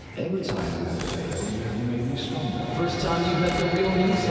Every time you fail, you make me stronger. First time you met the real me,